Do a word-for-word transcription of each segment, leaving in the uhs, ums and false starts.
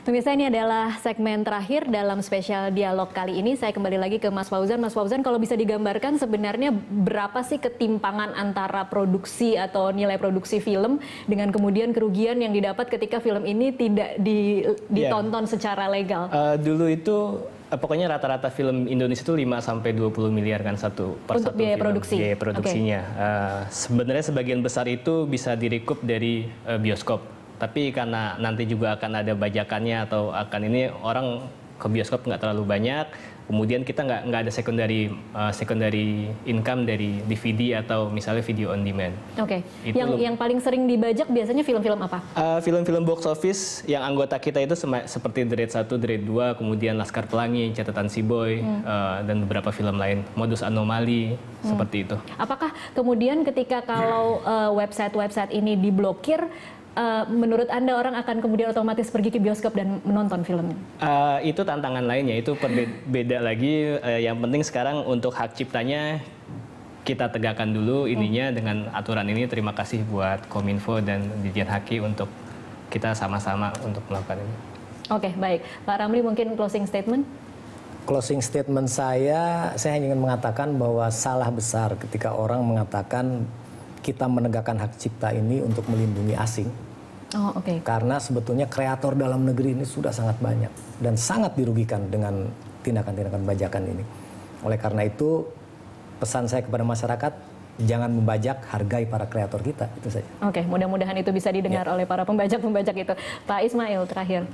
Pemirsa, ini adalah segmen terakhir dalam spesial dialog kali ini. Saya kembali lagi ke Mas Fauzan. Mas Fauzan, kalau bisa digambarkan sebenarnya berapa sih ketimpangan antara produksi atau nilai produksi film dengan kemudian kerugian yang didapat ketika film ini tidak di, ditonton yeah. secara legal? Uh, dulu itu uh, pokoknya rata-rata film Indonesia itu lima sampai dua puluh miliar kan satu per Untuk satu biaya film. produksi. Biaya produksinya. Okay. Uh, sebenarnya sebagian besar itu bisa direkup dari uh, bioskop. Tapi karena nanti juga akan ada bajakannya atau akan ini orang ke bioskop nggak terlalu banyak, kemudian kita nggak nggak ada secondary uh, secondary income dari D V D atau misalnya video on demand. Oke. Okay. Yang yang paling sering dibajak biasanya film-film apa? Uh, film-film box office yang anggota kita itu seperti The Raid satu, The Raid dua, kemudian Laskar Pelangi, Catatan Si Boy, hmm. uh, dan beberapa film lain, Modus Anomali, hmm. seperti itu. Apakah kemudian ketika kalau uh, website-website ini diblokir, Uh, menurut Anda orang akan kemudian otomatis pergi ke bioskop dan menonton filmnya? Uh, itu tantangan lainnya, itu beda lagi. Uh, yang penting sekarang untuk hak ciptanya kita tegakkan dulu ininya hmm. dengan aturan ini. Terima kasih buat Kominfo dan Dirjen Haki untuk kita sama-sama untuk melakukan ini. Oke, okay, baik. Pak Ramli, mungkin closing statement? Closing statement saya, saya ingin mengatakan bahwa salah besar ketika orang mengatakan kita menegakkan hak cipta ini untuk melindungi asing. Oh, oke. Okay. Karena sebetulnya kreator dalam negeri ini sudah sangat banyak dan sangat dirugikan dengan tindakan-tindakan bajakan ini. Oleh karena itu, pesan saya kepada masyarakat, jangan membajak, hargai para kreator kita, itu saja. Oke, okay, mudah-mudahan itu bisa didengar ya. oleh para pembajak-pembajak itu. Pak Ismail, terakhir.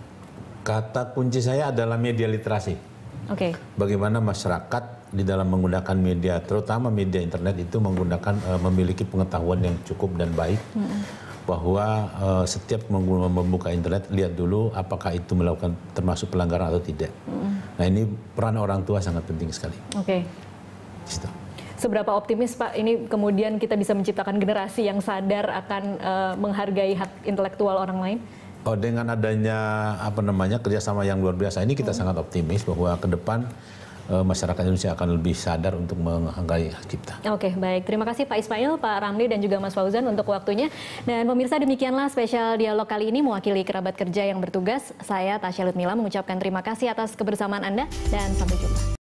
Kata kunci saya adalah media literasi. Oke. Okay. Bagaimana masyarakat di dalam menggunakan media, terutama media internet itu menggunakan uh, memiliki pengetahuan yang cukup dan baik. Mm-hmm. Bahwa uh, setiap membuka internet, lihat dulu apakah itu melakukan termasuk pelanggaran atau tidak. Mm. Nah, ini peran orang tua sangat penting sekali. Oke. Okay. Seberapa optimis Pak ini kemudian kita bisa menciptakan generasi yang sadar akan uh, menghargai hak intelektual orang lain? Oh, dengan adanya apa namanya kerjasama yang luar biasa ini kita mm. sangat optimis bahwa ke depan masyarakat Indonesia akan lebih sadar untuk menghargai hak cipta. Oke, baik. Terima kasih Pak Ismail, Pak Ramli, dan juga Mas Fauzan untuk waktunya. Dan pemirsa, demikianlah spesial dialog kali ini mewakili kerabat kerja yang bertugas. Saya Tasya Lutmila mengucapkan terima kasih atas kebersamaan Anda dan sampai jumpa.